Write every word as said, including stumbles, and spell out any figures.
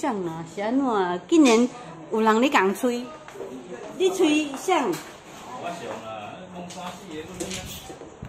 像啊？是安怎？竟然有人咧共吹，你吹像？ 我上啦，讲三四个，我